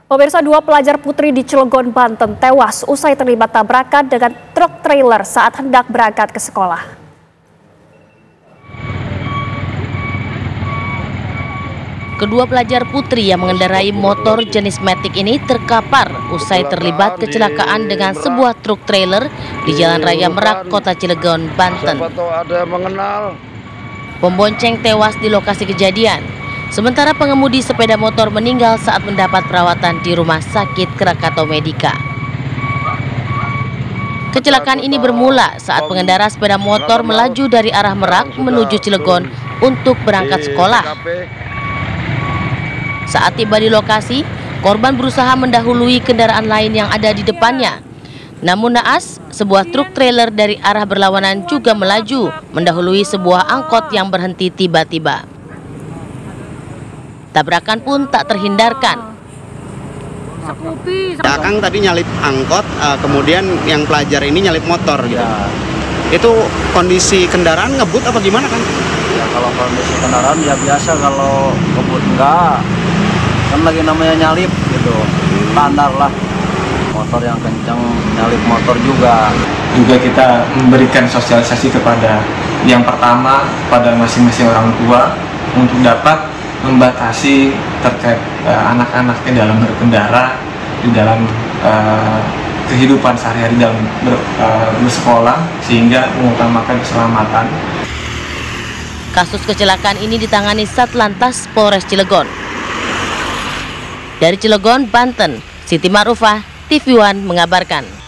Pemirsa, dua pelajar putri di Cilegon, Banten tewas usai terlibat tabrakan dengan truk trailer saat hendak berangkat ke sekolah. Kedua pelajar putri yang mengendarai motor jenis Matic ini terkapar usai terlibat kecelakaan dengan sebuah truk trailer di Jalan Raya Merak, Kota Cilegon, Banten. Pembonceng tewas di lokasi kejadian. Sementara pengemudi sepeda motor meninggal saat mendapat perawatan di Rumah Sakit Krakatau Medika. Kecelakaan ini bermula saat pengendara sepeda motor melaju dari arah Merak menuju Cilegon untuk berangkat sekolah. Saat tiba di lokasi, korban berusaha mendahului kendaraan lain yang ada di depannya. Namun naas, sebuah truk trailer dari arah berlawanan juga melaju mendahului sebuah angkot yang berhenti tiba-tiba. Tabrakan pun tak terhindarkan. Akang tadi nyalip angkot, kemudian yang pelajar ini nyalip motor gitu. Ya. Itu kondisi kendaraan ngebut apa gimana kan? Ya kalau kondisi kendaraan ya biasa, kalau ngebut enggak. Kan lagi namanya nyalip gitu. Standar lah. Motor yang kencang nyalip motor juga. Juga kita memberikan sosialisasi kepada yang pertama pada masing-masing orang tua untuk dapat membatasi terkait anak-anaknya dalam berkendara, di dalam kehidupan sehari-hari dalam bersekolah, sehingga mengutamakan keselamatan. Kasus kecelakaan ini ditangani Satlantas Polres Cilegon. Dari Cilegon, Banten, Siti Ma'rufah, TV One mengabarkan.